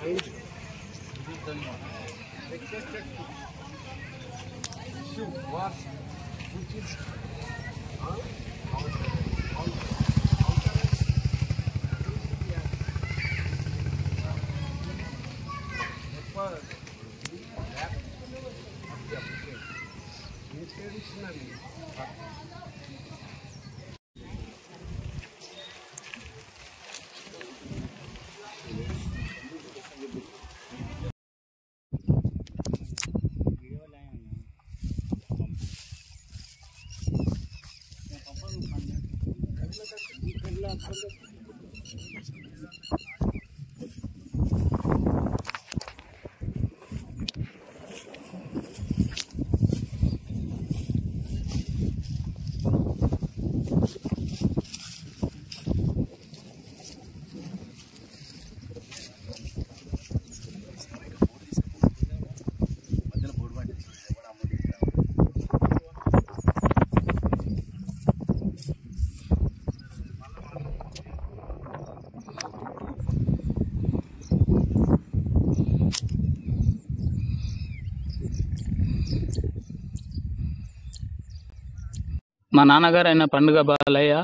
మా నాన్నగారు అయిన పండుగ బాలయ్య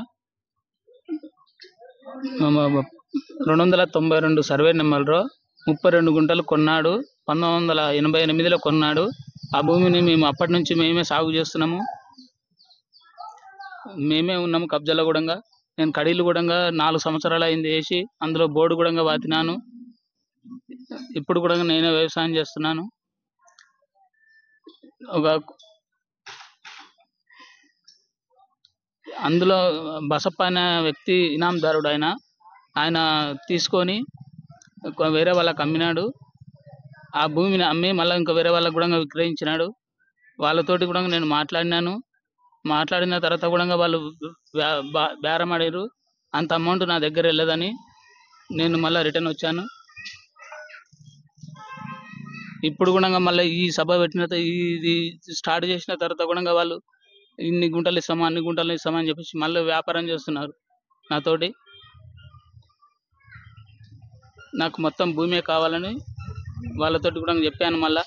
292 సర్వే నెంబర్లో 32 గుంటలు కొన్నాడు. 1988లో కొన్నాడు. ఆ భూమిని మేము అప్పటి నుంచి మేమే సాగు చేస్తున్నాము. మేమే ఉన్నాము కబ్జాలో కూడా. నేను కడీలు కూడా 4 సంవత్సరాలు అయింది వేసి, అందులో బోర్డు కూడా వాతినాను. ఇప్పుడు కూడా నేనే వ్యవసాయం చేస్తున్నాను. అందులో బసప్ప అనే వ్యక్తి ఇనాందారుడు. ఆయన తీసుకొని వేరే వాళ్ళకి అమ్మినాడు. ఆ భూమిని అమ్మి మళ్ళీ ఇంకా వేరే వాళ్ళకి కూడా విక్రయించినాడు. వాళ్ళతోటి కూడా నేను మాట్లాడిన తర్వాత కూడా వాళ్ళు బేరం ఆడారు. అంత అమౌంట్ నా దగ్గర వెళ్ళదని నేను మళ్ళీ రిటర్న్ వచ్చాను. ఇప్పుడు కూడా మళ్ళీ ఈ సభ పెట్టిన ఇది స్టార్ట్ చేసిన తర్వాత కూడా వాళ్ళు ఇన్ని గుంటలు ఇస్తామా అన్ని గుంటలు ఇస్తామని చెప్పేసి మళ్ళీ వ్యాపారం చేస్తున్నారు నాతోటి. నాకు మొత్తం భూమే కావాలని వాళ్ళతోటి కూడా చెప్పాను. మళ్ళా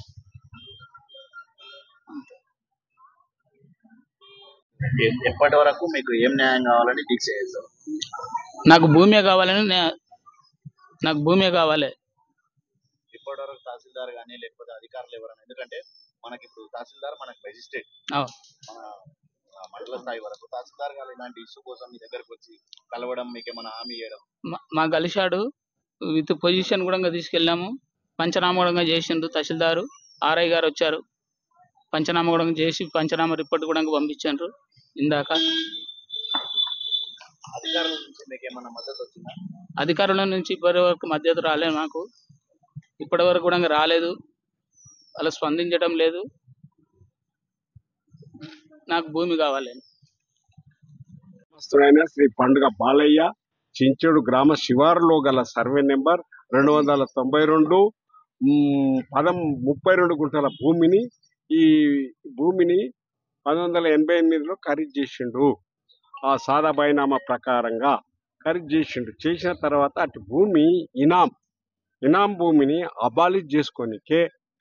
ఎప్పటి వరకు మీకు ఏం న్యాయం కావాలని దీక్ష చేస్తారు? నాకు భూమే కావాలని, నాకు భూమే కావాలి. ఇప్పటి వరకు తహసీల్దార్ కానీ లేకపోతే అధికారులు ఎవరైనా, ఎందుకంటే మనకి ఇప్పుడు తహసీల్దార్ మనకి మెజిస్ట్రేట్, మన మండల స్థాయి వరకు తహసీల్దార్ గారు ఇలాంటి ఇష్యూ కోసం మీ దగ్గరకు వచ్చి కలవడం, మీకు ఏమైనా హామీ ఇవ్వడం? మా కలిశాడు, విత్ పొజిషన్ కూడా తీసుకెళ్ళాము. పంచనామా కూడా చేసిండు తహసీల్దారు. ఆర్ఐ గారు వచ్చారు, పంచనామా కూడా చేసి పంచనామా రిపోర్ట్ కూడా పంపించారు. ఇందాక అధికారుల నుంచి మీకు ఏమైనా మద్దతు వచ్చిందా? అధికారుల నుంచి ఇప్పటి వరకు మద్దతు రాలేదు. నాకు ఇప్పటి వరకు కూడా రాలేదు. వాళ్ళు స్పందించడం లేదు. నాకు భూమి కావాలి. శ్రీ పండుగ బాలయ్య, చించెడు గ్రామ శివారులో గల సర్వే నెంబర్ 292 32 గుంటల భూమిని, ఈ భూమిని 1988లో ఖరీదు చేసిండు. ఆ సాదా బైనామా ప్రకారంగా ఖరీదు చేసిండు. చేసిన తర్వాత అటు భూమి ఇనాం భూమిని అబాలిష్ చేసుకొనికే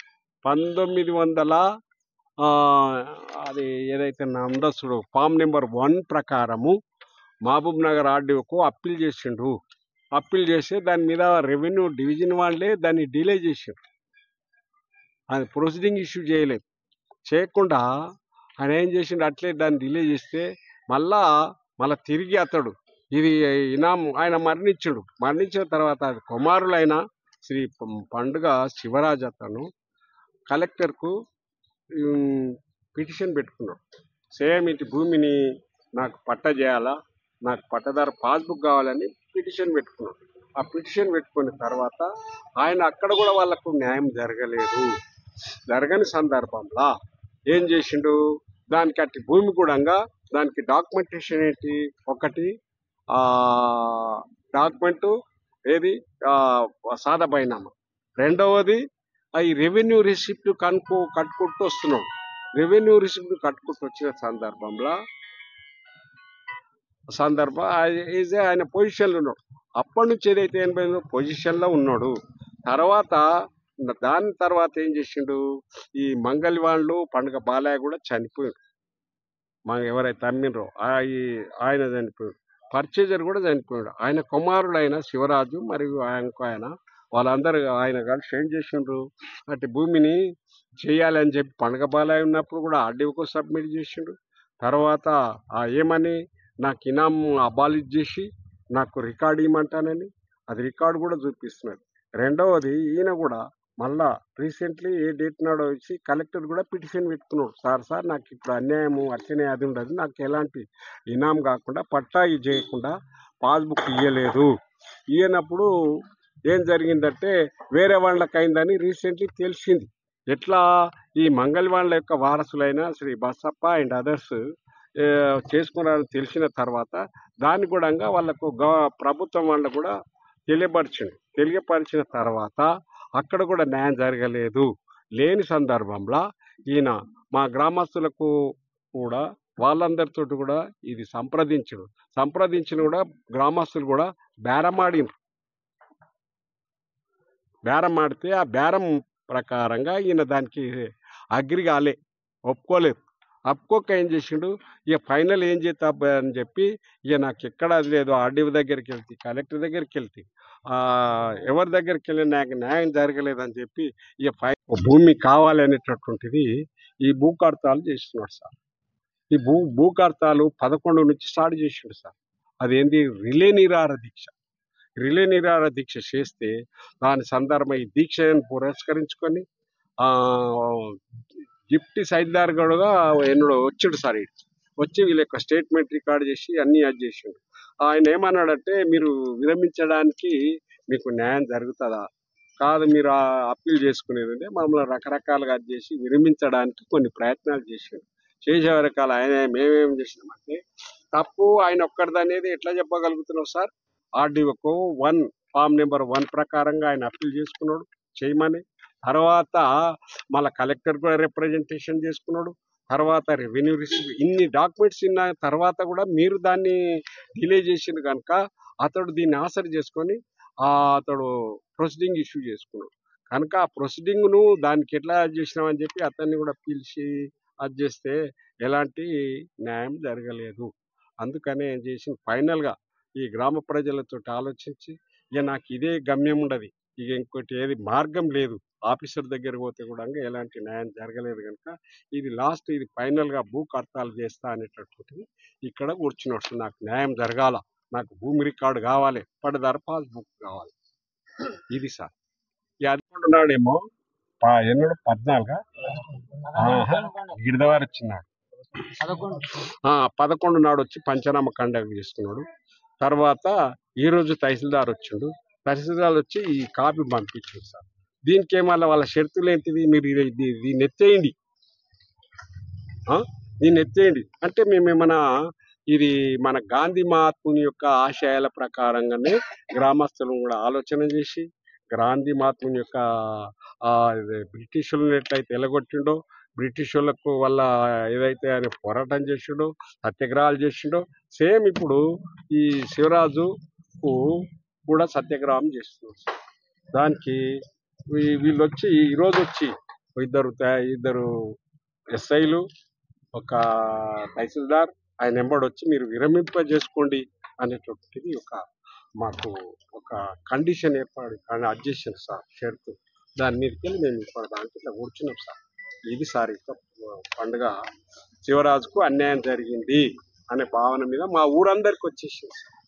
1900 అది ఏదైతే నందసుడు ఫామ్ నెంబర్ 1 ప్రకారము మహబూబ్ నగర్ ఆర్డీఓకు అప్పీల్ చేసిండు. అప్పీల్ చేస్తే దాని మీద రెవెన్యూ డివిజన్ వాళ్ళే దాన్ని డిలే చేసిండు. అది ప్రొసీడింగ్ ఇష్యూ చేయకుండా ఆయన ఏం చేసిండు, అట్లే దాన్ని డిలే చేస్తే మళ్ళా తిరిగి అతడు ఇది ఇనాం ఆయన మరణించిన తర్వాత అది కుమారులైన శ్రీ పండుగ శివరాజ్ అతను కలెక్టర్కు పిటిషన్ పెట్టుకున్నాడు. సేమ్ ఇటు భూమిని నాకు పట్ట చేయాలా, నాకు పట్టదారు పాస్బుక్ కావాలని పిటిషన్ పెట్టుకున్నాడు. ఆ పిటిషన్ పెట్టుకున్న తర్వాత ఆయన అక్కడ కూడా వాళ్ళకు న్యాయం జరగని సందర్భంలో ఏం చేసిండు, దానికి అట్టి భూమి కూడా దానికి డాక్యుమెంటేషన్ ఏంటి, ఒకటి డాక్యుమెంటు ఏది సాదా బైనామా, రెండవది ఈ రెవెన్యూ రిసిప్ట్ కట్టుకుంటూ వస్తున్నాడు. రెవెన్యూ రిసిప్ట్ కట్టుకుంటూ వచ్చిన సందర్భం ఆయన పొజిషన్లో ఉన్నాడు. అప్పటి నుంచి ఏదైతే 80 పొజిషన్లో ఉన్నాడు. తర్వాత దాని తర్వాత ఏం చేసిండు, ఈ మంగలి వాళ్ళు పండుగ బాలయ్య కూడా చనిపోయాడు. ఎవరైతే అమ్మినరో ఆయన చనిపోయాడు. పర్చేజర్ కూడా చనిపోయాడు. ఆయన కుమారుడైన శివరాజు మరియు ఆయన వాళ్ళందరూ ఆయన కలిసి ఏం చేసిండ్రు, అటు భూమిని చేయాలని చెప్పి పండుగ బాలయ్య ఉన్నప్పుడు కూడా ఆర్డీఓకు సబ్మిట్ చేసిండు. తర్వాత ఏమని నాకు ఇనాం అబాలిష్ చేసి నాకు రికార్డు ఇవ్వమంటానని అది రికార్డు కూడా చూపిస్తున్నాడు. రెండవది ఈయన కూడా మళ్ళా రీసెంట్లీ ఏ డేట్ నాడో వచ్చి కలెక్టర్ కూడా పిటిషన్ పెట్టుకున్నాడు, సార్ నాకు ఇప్పుడు అన్యాయము అట్లనే అది ఉండదు, నాకు ఎలాంటి ఇనాం కాకుండా పట్టా చేయకుండా పాస్బుక్ ఇవ్వలేదు. ఇవ్వనప్పుడు ఏం జరిగిందంటే వేరే వాళ్ళకి అయిందని రీసెంట్లీ తెలిసింది. ఎట్లా ఈ మంగళ వాళ్ళ యొక్క వారసులైన శ్రీ బసప్ప అండ్ అదర్స్ చేసుకున్నారని తెలిసిన తర్వాత దాన్ని కూడా వాళ్ళకు ప్రభుత్వం వాళ్ళకు కూడా తెలియపరిచిన తర్వాత అక్కడ కూడా న్యాయం జరగలేదు. లేని సందర్భంలో ఈయన మా గ్రామస్తులకు కూడా వాళ్ళందరితో కూడా ఇది సంప్రదించిన కూడా గ్రామస్తులు కూడా బేరం ఆడితే ఆ బేరం ప్రకారంగా ఈయన దానికి అగ్రి కాలే, ఒప్పుకోలేదు. ఒప్పుకోక ఏం చేసిండు, ఇక ఫైనల్ ఏం చేస్తా అని చెప్పి ఇక నాకు ఎక్కడ అది లేదు, ఆర్డీఓ దగ్గరికి వెళ్తే కలెక్టర్ దగ్గరికి వెళ్తే ఎవరి దగ్గరికి వెళ్ళి నాకు న్యాయం జరగలేదని చెప్పి ఇక భూమి కావాలి అనేటటువంటిది ఈ భూకర్తాలు చేస్తున్నాడు సార్. ఈ భూకర్తాలు 11 నుంచి స్టార్ట్ చేసిండు సార్. అదేంటి రిలే నిరాహార దీక్ష చేస్తే దాని సందర్భం ఈ దీక్షను పురస్కరించుకొని డిప్టీ సైద్దార్ కూడా ఎన్నడో వచ్చాడు సార్. వచ్చి వీళ్ళ యొక్క స్టేట్మెంట్ రికార్డ్ చేసి అన్నీ అది చేసిండు. ఆయన ఏమన్నాడంటే, మీరు విరమించడానికి మీకు న్యాయం జరుగుతుందా, కాదు మీరు అప్పీల్ చేసుకునేది అంటే మమ్మల్ని రకరకాలుగా అది చేసి విరమించడానికి కొన్ని ప్రయత్నాలు చేసే రకాలు ఆయన మేమేం చేసినామంటే తప్పు ఆయన ఒక్కడిది అనేది ఎట్లా చెప్పగలుగుతున్నాం సార్. ఆర్డీఓకు ఫామ్ నెంబర్ 1 ప్రకారంగా ఆయన అప్పీల్ చేసుకున్నాడు చేయమని. తర్వాత మళ్ళీ కలెక్టర్ కూడా రిప్రజెంటేషన్ చేసుకున్నాడు. తర్వాత రెవెన్యూ రిసీవ్ ఇన్ని డాక్యుమెంట్స్ ఇన్న తర్వాత కూడా మీరు దాన్ని డిలే చేసిండు కనుక అతడు దీన్ని ఆసరి చేసుకొని అతడు ప్రొసీడింగ్ ఇష్యూ చేసుకున్నాడు కనుక ఆ ప్రొసీడింగ్ను దానికి ఎట్లా చేసినామని చెప్పి అతన్ని కూడా పిలిచి అది చేస్తే ఎలాంటి న్యాయం జరగలేదు. అందుకనే ఏం చేసి ఫైనల్గా ఈ గ్రామ ప్రజలతో ఆలోచించి ఇక నాకు ఇదే గమ్యం ఉండదు, ఇక ఇంకోటి ఏది మార్గం లేదు, ఆఫీసర్ దగ్గర పోతే కూడా ఎలాంటి న్యాయం జరగలేదు కనుక ఇది లాస్ట్, ఇది ఫైనల్గా భూకర్తాలు చేస్తా అనేటటువంటిది ఇక్కడ కూర్చున్నట్టు నాకు న్యాయం జరగాల, నాకు భూమి రికార్డు కావాలి, పడదారు పాస్బుక్ కావాలి. ఇది సార్. ఈ 11 నాడేమో ఎన్నడు 14 గిరిదవారు వచ్చినాడు, 11 నాడు వచ్చి పంచనామా కండక్ట్ చేసుకున్నాడు. తర్వాత ఈరోజు తహసీల్దార్ వచ్చిండు. తహసీల్దార్ వచ్చి ఈ కాపీ పంపించాడు సార్. దీనికి ఏమన్నా వాళ్ళ షరతులు ఏంటిది, మీరు దీన్ని ఎత్తేయండి అంటే మేమేమన్నా ఇది మన గాంధీ మహాత్ముని యొక్క ఆశయాల ప్రకారంగానే గ్రామస్తులను కూడా ఆలోచన చేసి గాంధీ మహాత్ముని యొక్క బ్రిటిషులను ఎట్లయితే ఎలగొట్టిండో, బ్రిటిష్ వాళ్ళకు వల్ల ఏదైతే ఆయన పోరాటం చేసిండో, సత్యాగ్రహాలు చేసిండో, సేమ్ ఇప్పుడు ఈ శివరాజుకు కూడా సత్యాగ్రహం చేస్తున్నారు. దానికి వీళ్ళు వచ్చి ఈరోజు వచ్చి ఇద్దరు ఎస్ఐలు, ఒక తహసీల్దార్ ఆయన వెంబడి వచ్చి మీరు విరమింపజేసుకోండి అనేటువంటిది మాకు ఒక కండిషన్ ఏర్పాటు అడ్జెషన్ సార్, షరతు. దాని మీదకి వెళ్ళి మేము ఇప్పుడు దాంట్లో ఇట్లా కూర్చున్నాం సార్. ఇది సార్ ఇక పండుగ శివరాజుకు అన్యాయం జరిగింది అనే భావన మీద మా ఊరందరికి వచ్చేసింది సార్.